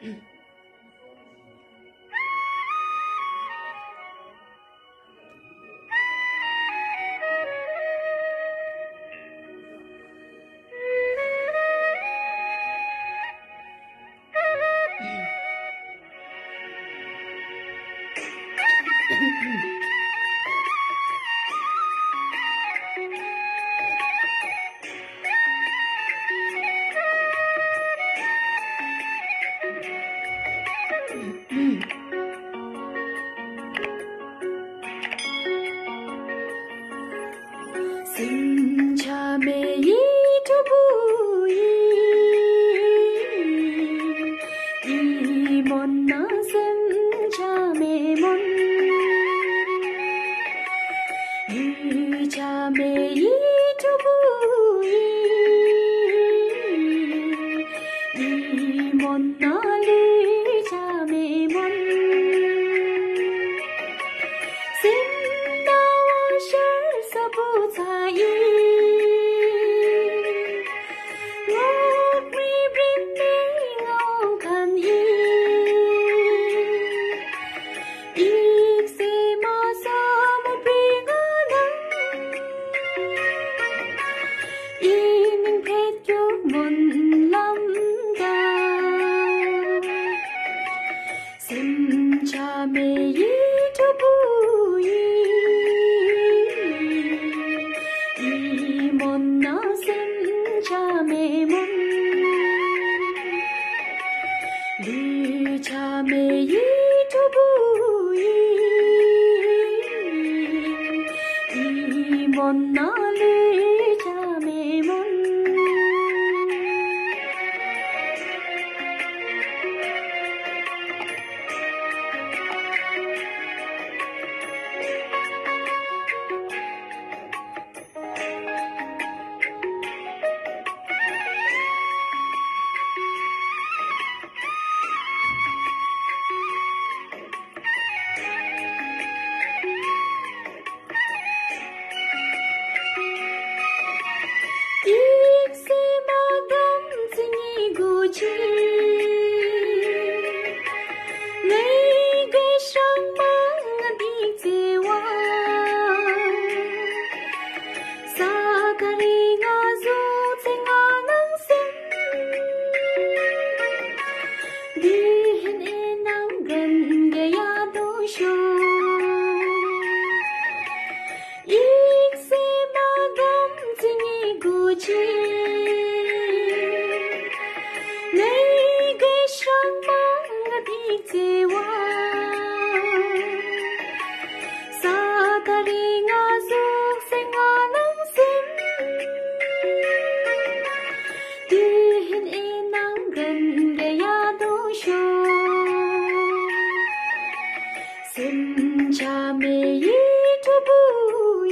sinh cha mẹ y tu bu y mon na sinh cha mẹ mon y cha mẹ y tu bu y mon na li cha mẹ mon cha mẹ y tu bu y mon na sinh cha mẹ mon li cha mẹ y tu bu y mon na li cha mẹ mon sinh cha mẹ y tu bu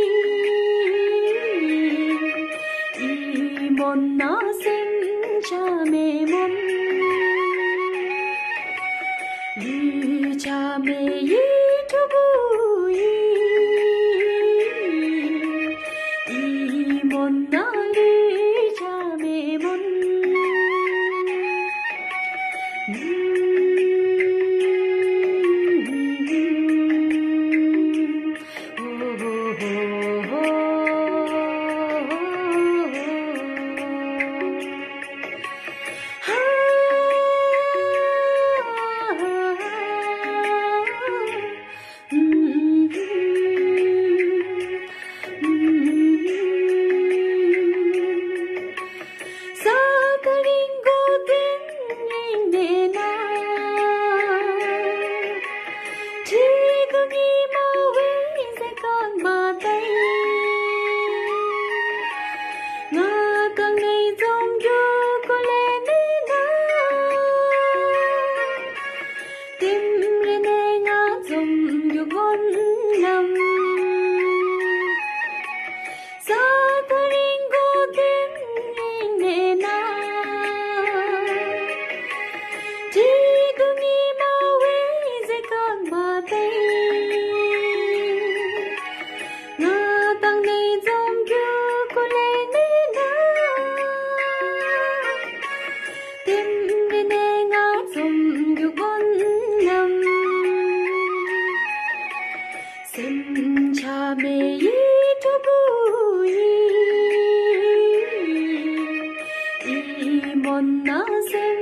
y mon na sinh cha mẹ mon li cha mẹ y tu bu y mon na li cha mẹ mon Mm-hmm. on na se